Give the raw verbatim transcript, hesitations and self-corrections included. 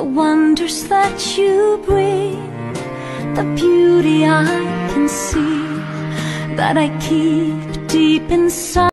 wonders that you bring, the beauty I can see, that I keep deep inside.